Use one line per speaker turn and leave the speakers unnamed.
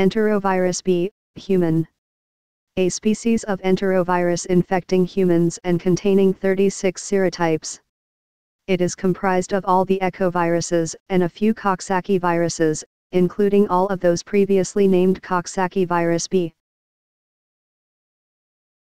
Enterovirus B, human. A species of enterovirus infecting humans and containing 36 serotypes. It is comprised of all the echoviruses and a few Coxsackie viruses, including all of those previously named Coxsackie virus B.